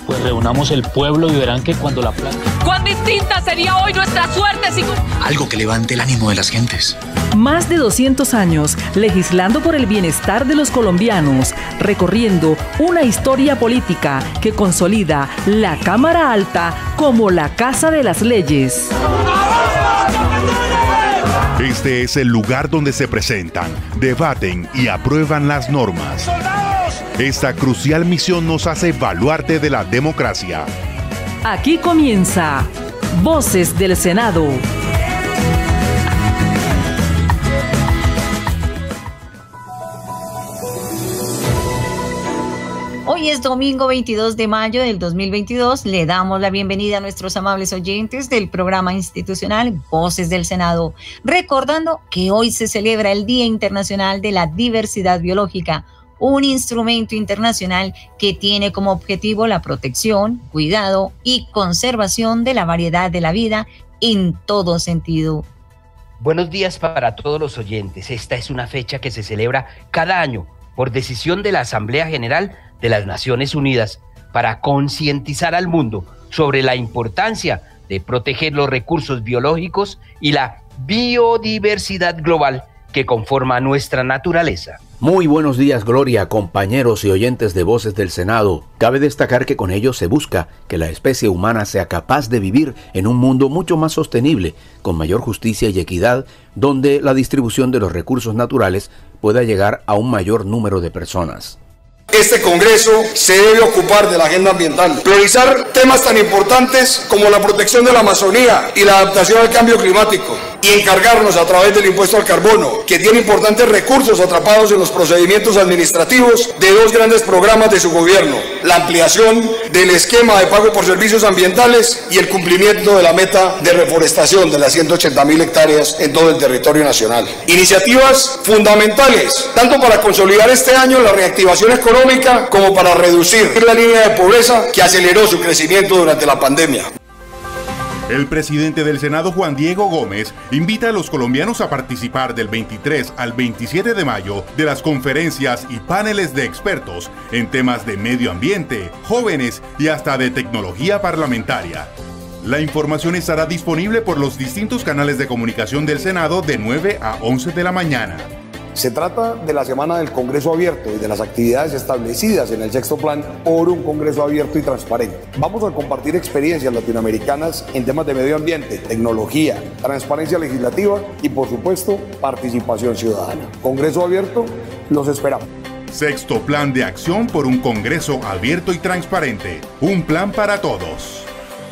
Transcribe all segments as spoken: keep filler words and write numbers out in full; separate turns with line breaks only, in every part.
Pues reunamos el pueblo y verán que cuando la plata...
¡Cuán distinta sería hoy nuestra suerte si...
Algo que levante el ánimo de las gentes.
Más de doscientos años legislando por el bienestar de los colombianos, recorriendo una historia política que consolida la Cámara Alta como la Casa de las Leyes.
Este es el lugar donde se presentan, debaten y aprueban las normas. Esta crucial misión nos hace baluarte de la democracia.
Aquí comienza Voces del Senado.
Hoy es domingo veintidós de mayo del dos mil veintidós. Le damos la bienvenida a nuestros amables oyentes del programa institucional Voces del Senado, recordando que hoy se celebra el Día Internacional de la Diversidad Biológica, un instrumento internacional que tiene como objetivo la protección, cuidado y conservación de la variedad de la vida en todo sentido.
Buenos días para todos los oyentes. Esta es una fecha que se celebra cada año por decisión de la Asamblea General de las Naciones Unidas para concientizar al mundo sobre la importancia de proteger los recursos biológicos y la biodiversidad global que conforma nuestra naturaleza.
Muy buenos días, Gloria, compañeros y oyentes de Voces del Senado. Cabe destacar que con ello se busca que la especie humana sea capaz de vivir en un mundo mucho más sostenible, con mayor justicia y equidad, donde la distribución de los recursos naturales pueda llegar a un mayor número de personas.
Este Congreso se debe ocupar de la agenda ambiental, priorizar temas tan importantes como la protección de la Amazonía y la adaptación al cambio climático, y encargarnos a través del impuesto al carbono, que tiene importantes recursos atrapados en los procedimientos administrativos de dos grandes programas de su gobierno: la ampliación del esquema de pago por servicios ambientales y el cumplimiento de la meta de reforestación de las ciento ochenta mil hectáreas en todo el territorio nacional. Iniciativas fundamentales, tanto para consolidar este año la reactivación económica como para reducir la línea de pobreza que aceleró su crecimiento durante la pandemia.
El presidente del Senado, Juan Diego Gómez, invita a los colombianos a participar del veintitrés al veintisiete de mayo de las conferencias y paneles de expertos en temas de medio ambiente, jóvenes y hasta de tecnología parlamentaria. La información estará disponible por los distintos canales de comunicación del Senado de nueve a once de la mañana.
Se trata de la Semana del Congreso Abierto y de las actividades establecidas en el sexto plan por un Congreso abierto y transparente. Vamos a compartir experiencias latinoamericanas en temas de medio ambiente, tecnología, transparencia legislativa y, por supuesto, participación ciudadana. Congreso Abierto, los esperamos.
Sexto Plan de Acción por un Congreso Abierto y Transparente. Un plan para todos.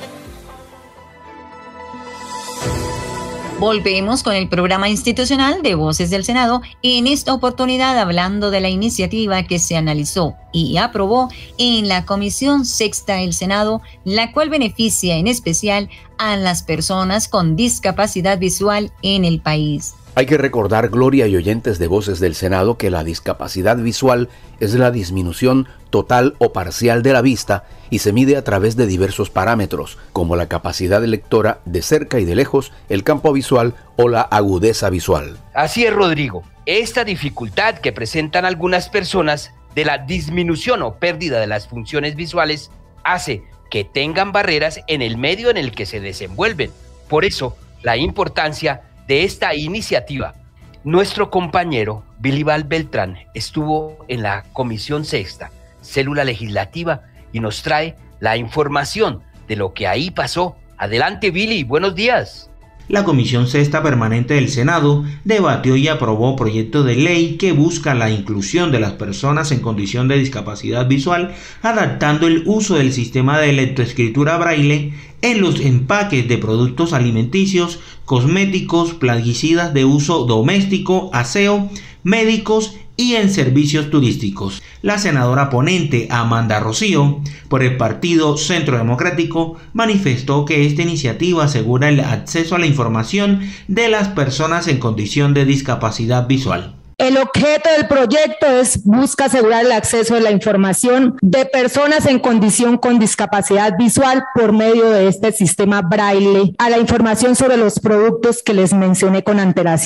Volvemos con el programa institucional de Voces del Senado, en esta oportunidad hablando de la iniciativa que se analizó y aprobó en la Comisión Sexta del Senado, la cual beneficia en especial a las personas con discapacidad visual en el país.
Hay que recordar, Gloria y oyentes de Voces del Senado, que la discapacidad visual es la disminución total o parcial de la vista y se mide a través de diversos parámetros, como la capacidad lectora de cerca y de lejos, el campo visual o la agudeza visual.
Así es, Rodrigo. Esta dificultad que presentan algunas personas de la disminución o pérdida de las funciones visuales hace que tengan barreras en el medio en el que se desenvuelven. Por eso, la importancia de esta iniciativa. Nuestro compañero Bilival Beltrán estuvo en la Comisión Sexta, célula legislativa, y nos trae la información de lo que ahí pasó. Adelante, Billy, buenos días.
La Comisión Sexta Permanente del Senado debatió y aprobó proyecto de ley que busca la inclusión de las personas en condición de discapacidad visual, adaptando el uso del sistema de lectoescritura braille en los empaques de productos alimenticios, cosméticos, plaguicidas de uso doméstico, aseo, médicos y en servicios turísticos. La senadora ponente Amanda Rocío, por el Partido Centro Democrático, manifestó que esta iniciativa asegura el acceso a la información de las personas en condición de discapacidad visual.
El objeto del proyecto es busca asegurar el acceso a la información de personas en condición con discapacidad visual por medio de este sistema braille a la información sobre los productos que les mencioné con antelación.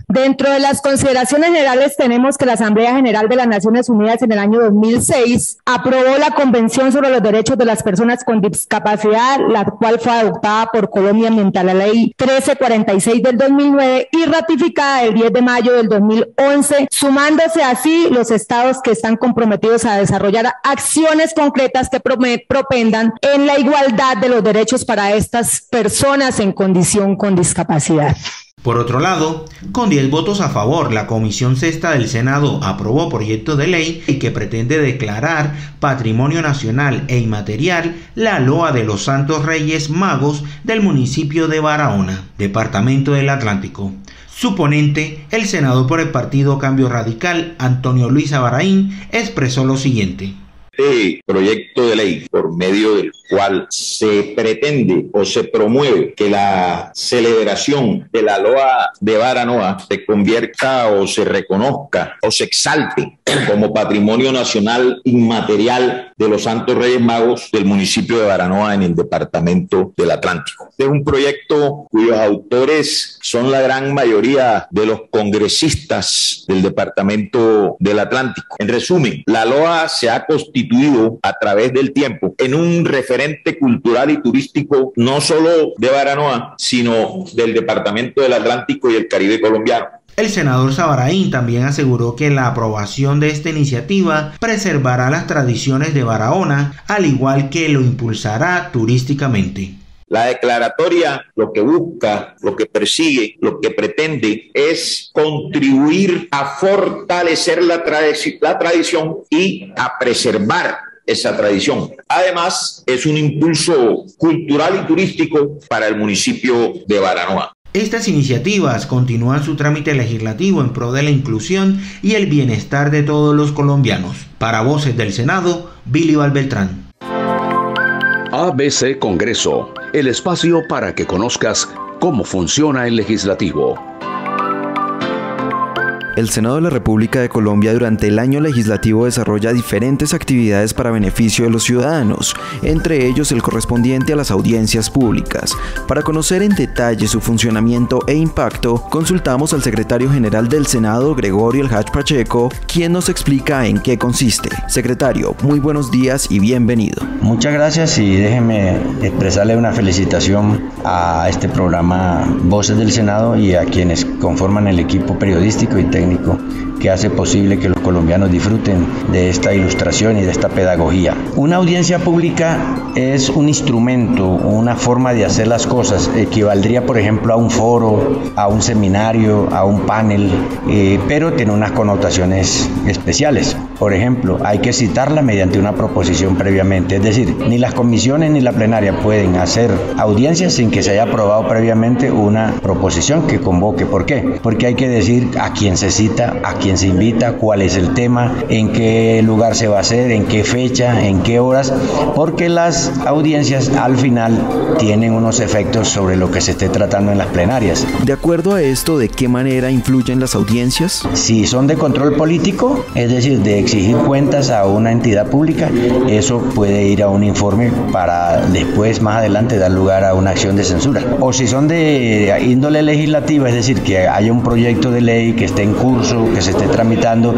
Dentro de las consideraciones generales tenemos que la Asamblea General de las Naciones Unidas en el año dos mil seis aprobó la Convención sobre los Derechos de las Personas con Discapacidad, la cual fue adoptada por Colombia mediante la Ley trece cuarenta y seis del dos mil nueve y ratificada el diez de mayo del dos mil once, sumándose así los estados que están comprometidos a desarrollar acciones concretas que propendan en la igualdad de los derechos para estas personas en condición con discapacidad.
Por otro lado, con diez votos a favor, la Comisión Sexta del Senado aprobó proyecto de ley que pretende declarar Patrimonio Nacional e Inmaterial la loa de los Santos Reyes Magos del municipio de Barahona, departamento del Atlántico. Su ponente, el senador por el partido Cambio Radical, Antonio Luis Abaraín, expresó lo siguiente.
Este proyecto de ley, por medio del cual se pretende o se promueve que la celebración de la loa de Baranoa se convierta o se reconozca o se exalte como patrimonio nacional inmaterial de los Santos Reyes Magos del municipio de Baranoa en el departamento del Atlántico. Este es un proyecto cuyos autores son la gran mayoría de los congresistas del departamento del Atlántico. En resumen, la loa se ha constituido a través del tiempo en un referente cultural y turístico no solo de Baranoa, sino del departamento del Atlántico y el Caribe colombiano.
El senador Sabaraín también aseguró que la aprobación de esta iniciativa preservará las tradiciones de Barahona, al igual que lo impulsará turísticamente.
La declaratoria lo que busca, lo que persigue, lo que pretende es contribuir a fortalecer la, tradi- la tradición y a preservar esa tradición. Además, es un impulso cultural y turístico para el municipio de Baranoa.
Estas iniciativas continúan su trámite legislativo en pro de la inclusión y el bienestar de todos los colombianos. Para Voces del Senado, Billy Valbeltrán.
A B C Congreso, el espacio para que conozcas cómo funciona el legislativo.
El Senado de la República de Colombia durante el año legislativo desarrolla diferentes actividades para beneficio de los ciudadanos, entre ellos el correspondiente a las audiencias públicas. Para conocer en detalle su funcionamiento e impacto, consultamos al secretario general del Senado, Gregorio El Hach Pacheco, quien nos explica en qué consiste. Secretario, muy buenos días y bienvenido.
Muchas gracias y déjeme expresarle una felicitación a este programa Voces del Senado y a quienes conforman el equipo periodístico y técnico que hace posible que los colombianos disfruten de esta ilustración y de esta pedagogía. Una audiencia pública es un instrumento, una forma de hacer las cosas. Equivaldría, por ejemplo, a un foro, a un seminario, a un panel, eh, pero tiene unas connotaciones especiales. Por ejemplo, hay que citarla mediante una proposición previamente, es decir, ni las comisiones ni la plenaria pueden hacer audiencias sin que se haya aprobado previamente una proposición que convoque. ¿Por qué? Porque hay que decir a quién se cita, a quién se invita, cuál es el tema, en qué lugar se va a hacer, en qué fecha, en qué horas, porque las audiencias al final tienen unos efectos sobre lo que se esté tratando en las plenarias.
De acuerdo a esto, ¿de qué manera influyen las audiencias?
Si son de control político, es decir, de exigir cuentas a una entidad pública, eso puede ir a un informe para después, más adelante, dar lugar a una acción de censura. O si son de índole legislativa, es decir, que haya un proyecto de ley que esté en curso, que se esté tramitando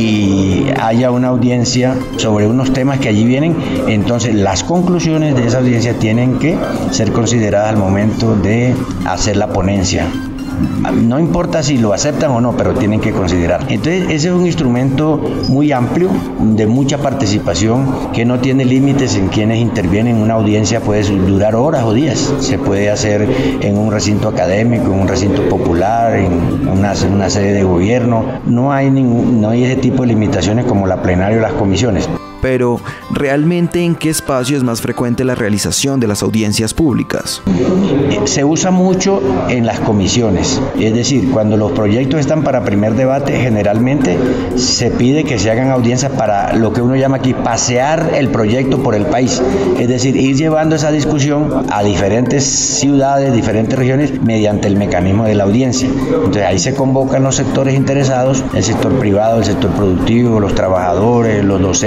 y haya una audiencia sobre unos temas que allí vienen, entonces las conclusiones de esa audiencia tienen que ser consideradas al momento de hacer la ponencia. No importa si lo aceptan o no, pero tienen que considerar. Entonces, ese es un instrumento muy amplio, de mucha participación, que no tiene límites en quienes intervienen. Una audiencia puede durar horas o días. Se puede hacer en un recinto académico, en un recinto popular, en una, en una sede de gobierno. No hay, ningún, no hay ese tipo de limitaciones como la plenaria o las comisiones.
Pero, ¿realmente en qué espacio es más frecuente la realización de las audiencias públicas?
Se usa mucho en las comisiones, es decir, cuando los proyectos están para primer debate, generalmente se pide que se hagan audiencias para lo que uno llama aquí pasear el proyecto por el país, es decir, ir llevando esa discusión a diferentes ciudades, diferentes regiones, mediante el mecanismo de la audiencia. Entonces ahí se convocan los sectores interesados, el sector privado, el sector productivo, los trabajadores, los docentes, los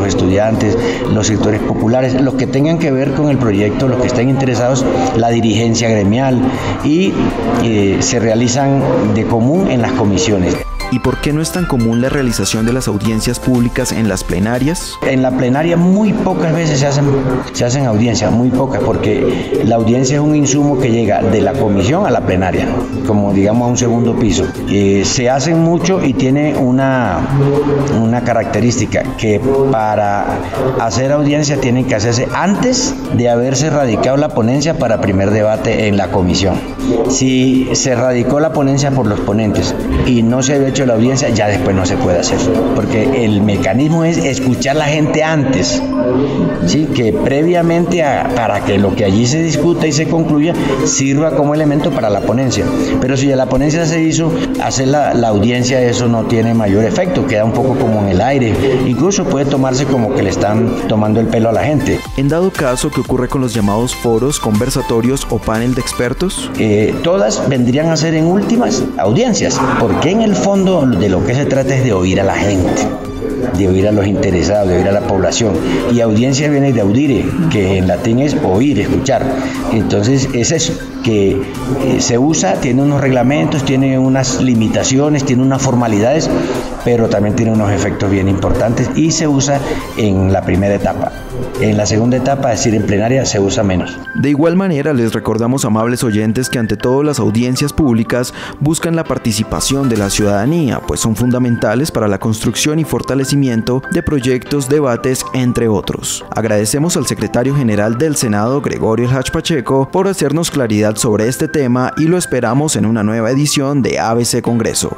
estudiantes, los sectores populares, los que tengan que ver con el proyecto, los que estén interesados, la dirigencia gremial, y eh, se realizan de común en las comisiones.
¿Y por qué no es tan común la realización de las audiencias públicas en las plenarias?
En la plenaria muy pocas veces se hacen, se hacen audiencias, muy pocas, porque la audiencia es un insumo que llega de la comisión a la plenaria, como digamos a un segundo piso. Eh, se hacen mucho y tiene una, una característica, que para hacer audiencia tienen que hacerse antes de haberse radicado la ponencia para primer debate en la comisión. Si se radicó la ponencia por los ponentes y no se había hecho la audiencia, ya después no se puede hacer, porque el mecanismo es escuchar a la gente antes, ¿sí? Que previamente a, para que lo que allí se discuta y se concluya sirva como elemento para la ponencia. Pero si ya la ponencia se hizo, hacer la, la audiencia, eso no tiene mayor efecto, queda un poco como en el aire, incluso puede tomarse como que le están tomando el pelo a la gente.
En dado caso, ¿qué ocurre con los llamados foros, conversatorios o panel de expertos?
Eh, todas vendrían a ser en últimas audiencias, porque en el fondo de lo que se trata es de oír a la gente, de oír a los interesados, de oír a la población. Y audiencia viene de audire, que en latín es oír, escuchar. Entonces es eso, que eh, se usa, tiene unos reglamentos, tiene unas limitaciones, tiene unas formalidades, pero también tiene unos efectos bien importantes, y se usa en la primera etapa. En la segunda etapa, es decir, en plenaria, se usa menos.
De igual manera, les recordamos, amables oyentes, que ante todo las audiencias públicas buscan la participación de la ciudadanía, pues son fundamentales para la construcción y fortalecimiento de proyectos, debates, entre otros. Agradecemos al secretario general del Senado, Gregorio El Hach Pacheco, por hacernos claridad sobre este tema, y lo esperamos en una nueva edición de A B C Congreso.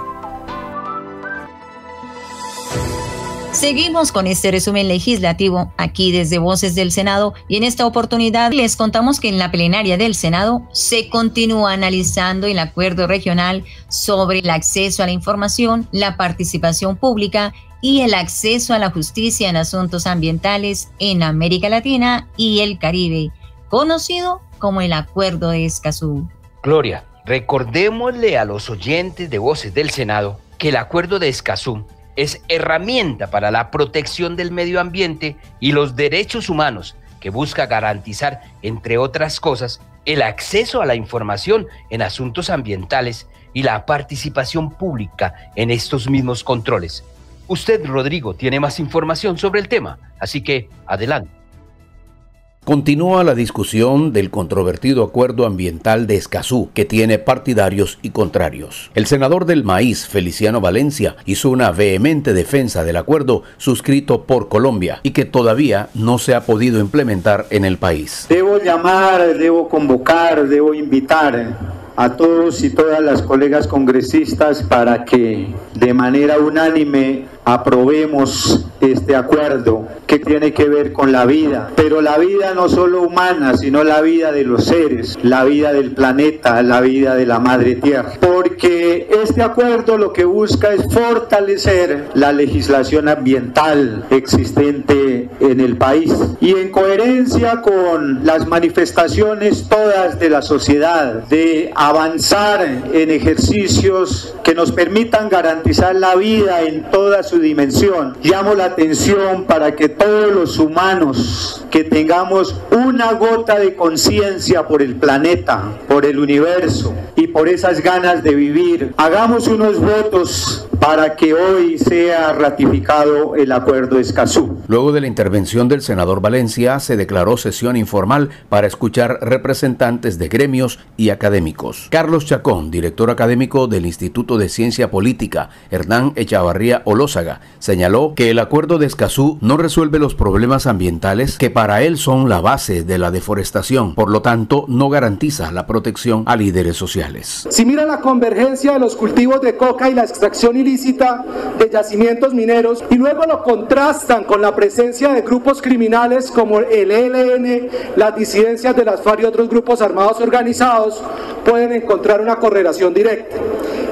Seguimos con este resumen legislativo aquí desde Voces del Senado, y en esta oportunidad les contamos que en la plenaria del Senado se continúa analizando el acuerdo regional sobre el acceso a la información, la participación pública y el acceso a la justicia en asuntos ambientales en América Latina y el Caribe, conocido como el Acuerdo de Escazú.
Gloria, recordémosle a los oyentes de Voces del Senado que el Acuerdo de Escazú es herramienta para la protección del medio ambiente y los derechos humanos, que busca garantizar, entre otras cosas, el acceso a la información en asuntos ambientales y la participación pública en estos mismos controles. Usted, Rodrigo, tiene más información sobre el tema, así que adelante.
Continúa la discusión del controvertido acuerdo ambiental de Escazú, que tiene partidarios y contrarios. El senador del Maíz, Feliciano Valencia, hizo una vehemente defensa del acuerdo suscrito por Colombia y que todavía no se ha podido implementar en el país.
Debo llamar, debo convocar, debo invitar a todos y todas las colegas congresistas para que de manera unánime aprobemos este acuerdo que tiene que ver con la vida, pero la vida no solo humana, sino la vida de los seres, la vida del planeta, la vida de la madre tierra, porque este acuerdo lo que busca es fortalecer la legislación ambiental existente en el país, y en coherencia con las manifestaciones todas de la sociedad de avanzar en ejercicios que nos permitan garantizar la vida en toda su dimensión. Llamo la atención para que todos los humanos que tengamos una gota de conciencia por el planeta, por el universo y por esas ganas de vivir, hagamos unos votos para que hoy sea ratificado el Acuerdo de Escazú.
Luego de la intervención del senador Valencia, se declaró sesión informal para escuchar representantes de gremios y académicos. Carlos Chacón, director académico del Instituto de Ciencia Política, Hernán Echavarría Olózaga, señaló que el Acuerdo de Escazú no resuelve los problemas ambientales que para él son la base de la deforestación, por lo tanto no garantiza la protección a líderes sociales.
Si mira la convergencia de los cultivos de coca y la extracción ilícita de yacimientos mineros, y luego lo contrastan con la presencia de grupos criminales como el E L N, las disidencias de las FARC y otros grupos armados organizados, pueden encontrar una correlación directa.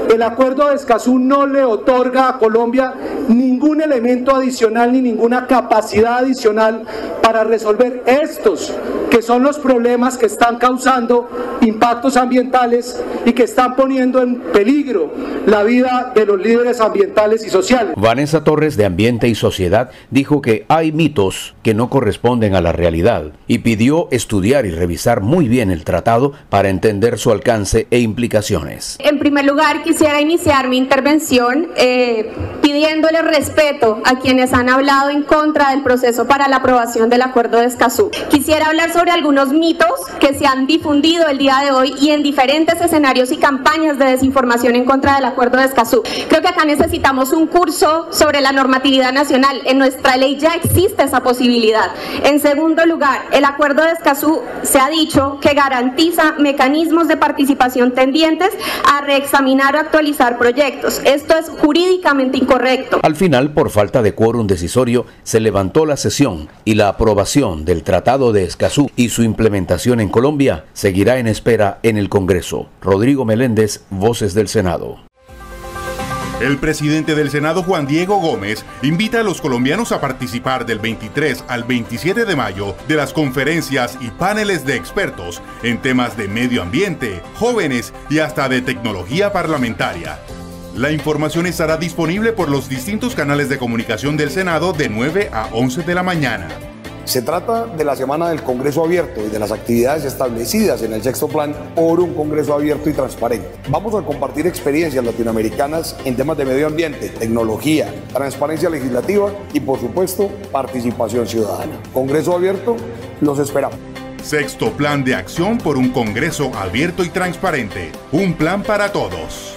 El acuerdo de Escazú no le otorga a Colombia ningún elemento adicional ni ninguna capacidad adicional para resolver estos, que son los problemas que están causando impactos ambientales y que están poniendo en peligro la vida de los líderes ambientales y sociales.
Vanessa Torres, de Ambiente y Sociedad, dijo que hay mitos que no corresponden a la realidad y pidió estudiar y revisar muy bien el tratado para entender su alcance e implicaciones.
En primer lugar, quisiera iniciar mi intervención eh, pidiéndole respeto a quienes han hablado en contra del proceso para la aprobación del Acuerdo de Escazú. Quisiera hablar sobre algunos mitos que se han difundido el día de hoy y en diferentes escenarios y campañas de desinformación en contra del Acuerdo de Escazú. Creo que acá necesitamos un curso sobre la normatividad nacional. En nuestra ley ya existe esa posibilidad. En segundo lugar, el Acuerdo de Escazú se ha dicho que garantiza mecanismos de participación tendientes a reexaminar o actualizar proyectos. Esto es jurídicamente incorrecto.
Al final, por falta de quórum decisorio, se levantó la sesión y la aprobación del Tratado de Escazú y su implementación en Colombia seguirá en espera en el Congreso. Rodrigo Meléndez, Voces del Senado.
El presidente del Senado, Juan Diego Gómez, invita a los colombianos a participar del veintitrés al veintisiete de mayo de las conferencias y paneles de expertos en temas de medio ambiente, jóvenes y hasta de tecnología parlamentaria. La información estará disponible por los distintos canales de comunicación del Senado de nueve a once de la mañana.
Se trata de la Semana del Congreso Abierto y de las actividades establecidas en el sexto plan por un Congreso abierto y transparente. Vamos a compartir experiencias latinoamericanas en temas de medio ambiente, tecnología, transparencia legislativa y, por supuesto, participación ciudadana. Congreso Abierto, los esperamos.
Sexto Plan de Acción por un Congreso Abierto y Transparente. Un plan para todos.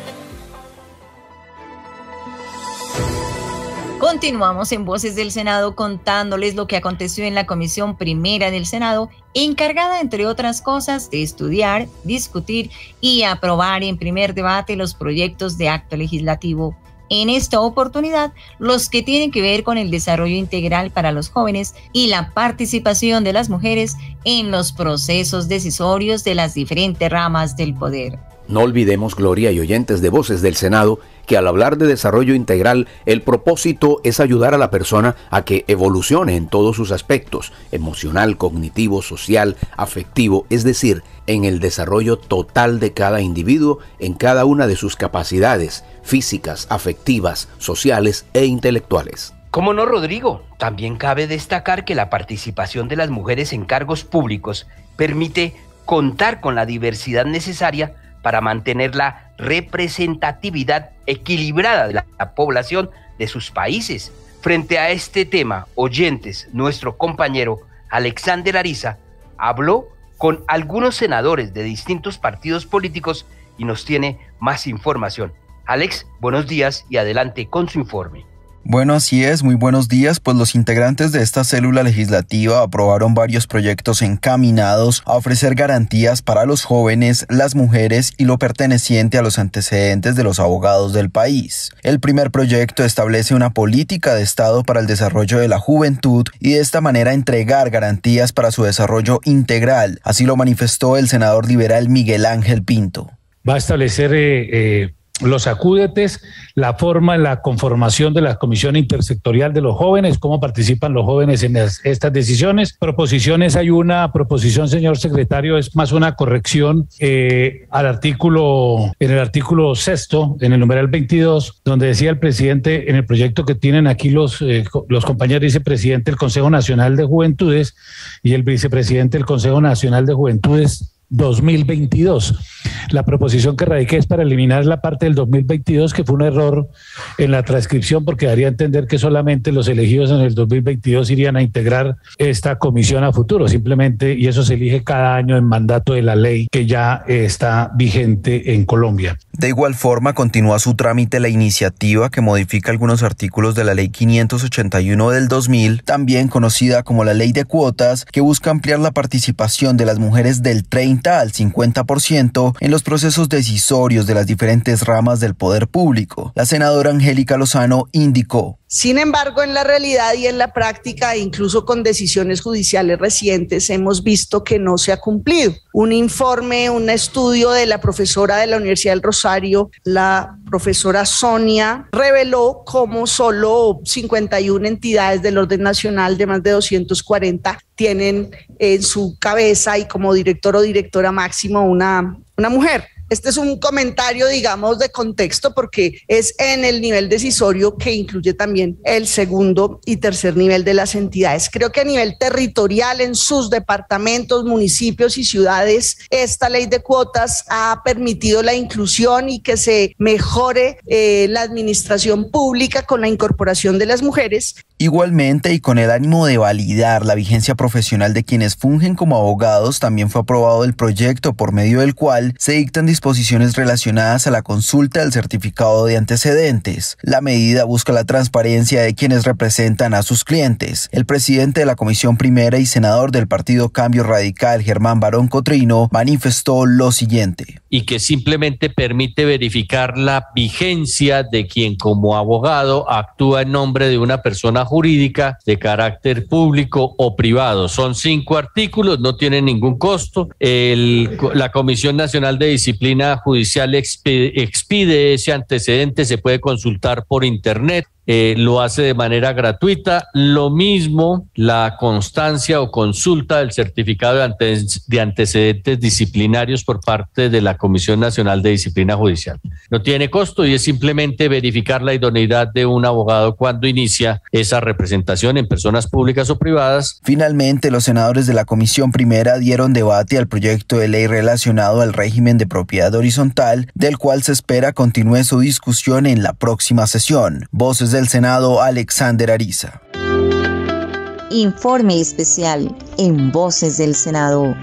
Continuamos en Voces del Senado contándoles lo que aconteció en la Comisión Primera del Senado, encargada, entre otras cosas, de estudiar, discutir y aprobar en primer debate los proyectos de acto legislativo. En esta oportunidad, los que tienen que ver con el desarrollo integral para los jóvenes y la participación de las mujeres en los procesos decisorios de las diferentes ramas del poder.
No olvidemos, Gloria y oyentes de Voces del Senado, que al hablar de desarrollo integral, el propósito es ayudar a la persona a que evolucione en todos sus aspectos, emocional, cognitivo, social, afectivo, es decir, en el desarrollo total de cada individuo en cada una de sus capacidades físicas, afectivas, sociales e intelectuales.
¿Cómo no, Rodrigo? También cabe destacar que la participación de las mujeres en cargos públicos permite contar con la diversidad necesaria para mantener la representatividad equilibrada de la, la población de sus países. Frente a este tema, oyentes, nuestro compañero Alexander Ariza habló con algunos senadores de distintos partidos políticos y nos tiene más información. Alex, buenos días y adelante con su informe.
Bueno, así es, muy buenos días, pues los integrantes de esta célula legislativa aprobaron varios proyectos encaminados a ofrecer garantías para los jóvenes, las mujeres y lo perteneciente a los antecedentes de los abogados del país. El primer proyecto establece una política de Estado para el desarrollo de la juventud y de esta manera entregar garantías para su desarrollo integral, así lo manifestó el senador liberal Miguel Ángel Pinto.
Va a establecer eh, eh... los acúdetes, la forma en la conformación de la Comisión Intersectorial de los Jóvenes, cómo participan los jóvenes en las, estas decisiones. Proposiciones, hay una proposición, señor secretario, es más una corrección eh, al artículo, en el artículo sexto, en el numeral veintidós, donde decía el presidente, en el proyecto que tienen aquí los, eh, los compañeros, dice presidente del Consejo Nacional de Juventudes y el vicepresidente del Consejo Nacional de Juventudes dos mil veintidós. La proposición que radiqué es para eliminar la parte del dos mil veintidós, que fue un error en la transcripción, porque daría a entender que solamente los elegidos en el dos mil veintidós irían a integrar esta comisión a futuro, simplemente, y eso se elige cada año en mandato de la ley que ya está vigente en Colombia.
De igual forma, continúa su trámite la iniciativa que modifica algunos artículos de la Ley quinientos ochenta y uno del dos mil, también conocida como la Ley de Cuotas, que busca ampliar la participación de las mujeres del treinta al cincuenta por ciento en los procesos decisorios de las diferentes ramas del poder público. La senadora Angélica Lozano indicó:
Sin embargo, en la realidad y en la práctica, incluso con decisiones judiciales recientes, hemos visto que no se ha cumplido. Un informe, un estudio de la profesora de la Universidad del Rosario, la profesora Sonia, reveló cómo solo cincuenta y una entidades del orden nacional de más de doscientos cuarenta tienen en su cabeza y como director o directora máximo una, una mujer. Este es un comentario, digamos, de contexto porque es en el nivel decisorio que incluye también el segundo y tercer nivel de las entidades. Creo que a nivel territorial, en sus departamentos, municipios y ciudades, esta ley de cuotas ha permitido la inclusión y que se mejore eh, la administración pública con la incorporación de las mujeres.
Igualmente, y con el ánimo de validar la vigencia profesional de quienes fungen como abogados, también fue aprobado el proyecto por medio del cual se dictan disposiciones relacionadas a la consulta del certificado de antecedentes. La medida busca la transparencia de quienes representan a sus clientes. El presidente de la Comisión Primera y senador del Partido Cambio Radical, Germán Barón Cotrino, manifestó lo siguiente.
Y que simplemente permite verificar la vigencia de quien como abogado actúa en nombre de una persona jurídica de carácter público o privado. Son cinco artículos, no tienen ningún costo. El, la Comisión Nacional de Disciplina Judicial expide, expide ese antecedente, se puede consultar por internet. Eh, lo hace de manera gratuita. Lo mismo la constancia o consulta del certificado de, ante, de antecedentes disciplinarios por parte de la Comisión Nacional de Disciplina Judicial. No tiene costo y es simplemente verificar la idoneidad de un abogado cuando inicia esa representación en personas públicas o privadas.
Finalmente, los senadores de la Comisión Primera dieron debate al proyecto de ley relacionado al régimen de propiedad horizontal, del cual se espera continúe su discusión en la próxima sesión. Voces del Senado, Alexander Ariza.
Informe especial en Voces del Senado.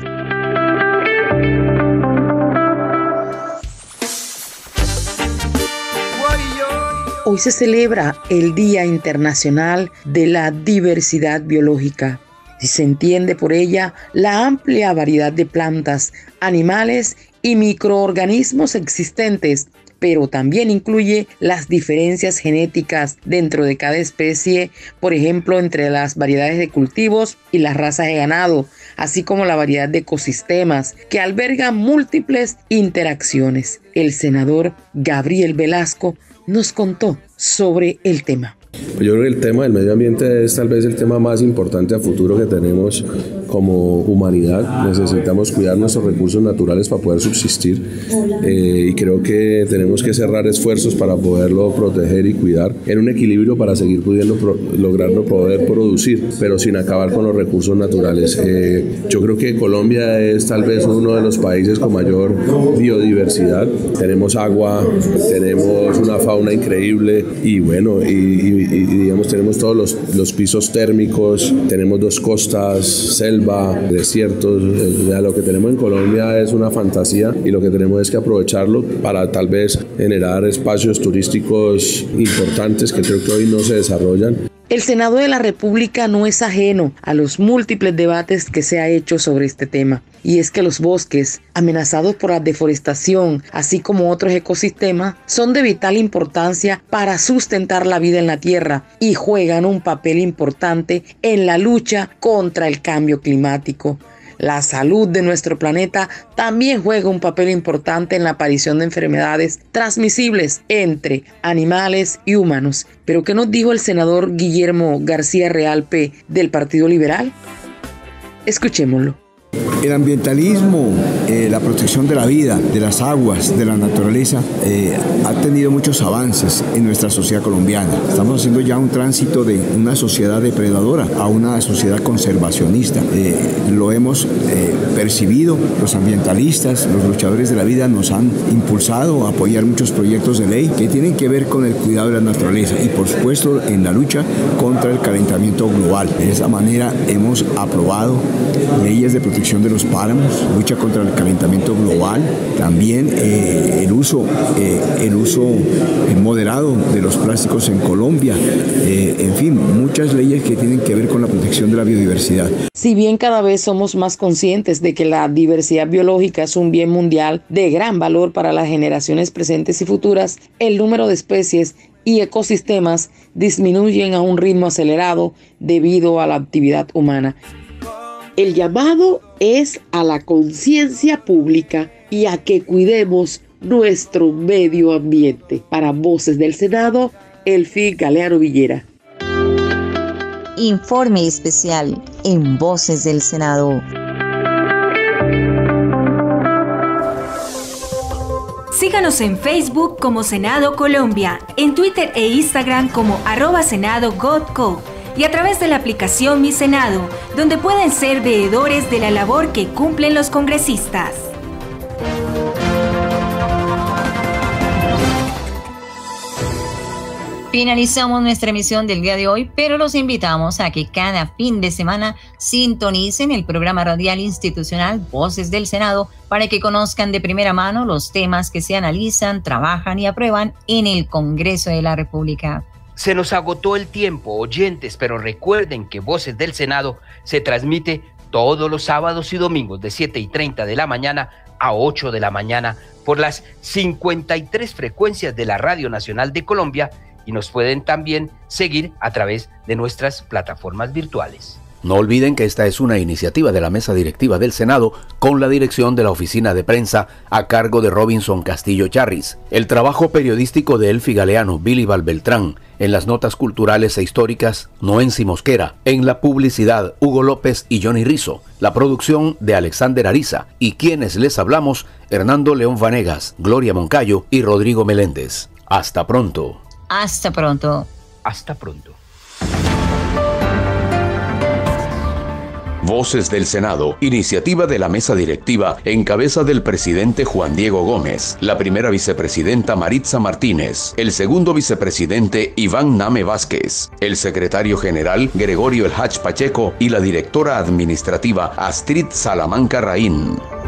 Hoy se celebra el Día Internacional de la Diversidad Biológica y se entiende por ella la amplia variedad de plantas, animales y microorganismos existentes, pero también incluye las diferencias genéticas dentro de cada especie, por ejemplo, entre las variedades de cultivos y las razas de ganado, así como la variedad de ecosistemas que albergan múltiples interacciones. El senador Gabriel Velasco nos contó sobre el tema.
Yo creo que el tema del medio ambiente es tal vez el tema más importante a futuro que tenemos como humanidad. Necesitamos cuidar nuestros recursos naturales para poder subsistir eh, y creo que tenemos que cerrar esfuerzos para poderlo proteger y cuidar en un equilibrio para seguir pudiendo pro lograrlo poder producir, pero sin acabar con los recursos naturales. Eh, yo creo que Colombia es tal vez uno de los países con mayor biodiversidad. Tenemos agua, tenemos una fauna increíble y bueno, y, y Y, y digamos tenemos todos los, los pisos térmicos, tenemos dos costas, selva, desiertos. Ya lo que tenemos en Colombia es una fantasía y lo que tenemos es que aprovecharlo para tal vez generar espacios turísticos importantes que creo que hoy no se desarrollan.
El Senado de la República no es ajeno a los múltiples debates que se ha hecho sobre este tema. Y es que los bosques, amenazados por la deforestación, así como otros ecosistemas, son de vital importancia para sustentar la vida en la Tierra y juegan un papel importante en la lucha contra el cambio climático. La salud de nuestro planeta también juega un papel importante en la aparición de enfermedades transmisibles entre animales y humanos. ¿Pero qué nos dijo el senador Guillermo García Realpe del Partido Liberal? Escuchémoslo.
El ambientalismo, eh, la protección de la vida, de las aguas, de la naturaleza, eh, ha tenido muchos avances en nuestra sociedad colombiana. Estamos haciendo ya un tránsito de una sociedad depredadora a una sociedad conservacionista. Eh, lo hemos eh, percibido, los ambientalistas, los luchadores de la vida nos han impulsado a apoyar muchos proyectos de ley que tienen que ver con el cuidado de la naturaleza y por supuesto en la lucha contra el calentamiento global. De esa manera hemos aprobado leyes de protección de los páramos, lucha contra el calentamiento global, también eh, el uso, eh, el uso moderado de los plásticos en Colombia, eh, en fin, muchas leyes que tienen que ver con la protección de la biodiversidad.
Si bien cada vez somos más conscientes de que la diversidad biológica es un bien mundial de gran valor para las generaciones presentes y futuras, el número de especies y ecosistemas disminuyen a un ritmo acelerado debido a la actividad humana.
El llamado es a la conciencia pública y a que cuidemos nuestro medio ambiente. Para Voces del Senado, Elfi Galeano Villera.
Informe especial en Voces del Senado.
Síganos en Facebook como Senado Colombia, en Twitter e Instagram como arroba Senado Godco y a través de la aplicación Mi Senado, donde pueden ser veedores de la labor que cumplen los congresistas.
Finalizamos nuestra emisión del día de hoy, pero los invitamos a que cada fin de semana sintonicen el programa radial institucional Voces del Senado para que conozcan de primera mano los temas que se analizan, trabajan y aprueban en el Congreso de la República.
Se nos agotó el tiempo, oyentes, pero recuerden que Voces del Senado se transmite todos los sábados y domingos de siete y treinta de la mañana a ocho de la mañana por las cincuenta y tres frecuencias de la Radio Nacional de Colombia y nos pueden también seguir a través de nuestras plataformas virtuales.
No olviden que esta es una iniciativa de la Mesa Directiva del Senado con la dirección de la Oficina de Prensa a cargo de Robinson Castillo Charris. El trabajo periodístico de Elfi Galeano, Billy Valbeltrán, en las notas culturales e históricas, Noensi Mosquera, en la publicidad, Hugo López y Johnny Rizzo, la producción de Alexander Ariza y quienes les hablamos, Hernando León Vanegas, Gloria Moncayo y Rodrigo Meléndez. Hasta pronto.
Hasta pronto.
Hasta pronto.
Voces del Senado, iniciativa de la Mesa Directiva en cabeza del presidente Juan Diego Gómez, la primera vicepresidenta Maritza Martínez, el segundo vicepresidente Iván Name Vázquez, el secretario general Gregorio El Hach Pacheco y la directora administrativa Astrid Salamanca Raín.